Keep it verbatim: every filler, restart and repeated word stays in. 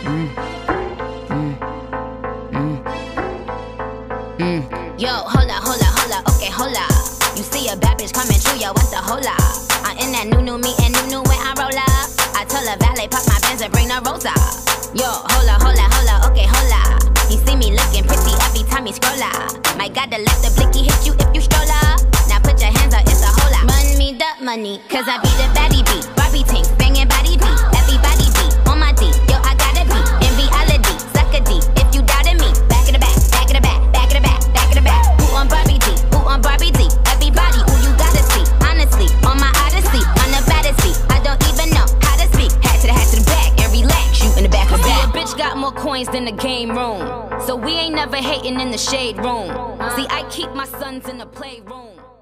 Mm, mm, mm, mm. Yo, hola, hola, hola, okay, hola. You see a bad bitch coming through, yo, what's the hola? I'm in that new, new me and new, new when I roll up. I tell a valet, pop my Benz and bring the rosa. Yo, hola, hola, hola, okay, hola. He see me looking pretty every time he scroll up. My God, to let the blicky hit you if you stroll up. Now put your hands up, it's a hola. Run me the money, cause I be the baddie beat. Barbie ting, banging body beat. Everybody beat, on my D, yo, I gotta be. In reality, suck a D, if you doubted me. Back in the back, back in the back, back in the back, back in the back. Who on Barbie D, who on Barbie D? Everybody, who you gotta see. Honestly, on my odyssey, on the baddest beat. I don't even know how to speak. Hat to the hat to the back, and relax, you in the back of the back. Bitch got more coins than the game room, so we ain't never hating in the shade room. See, I keep my sons in the playroom.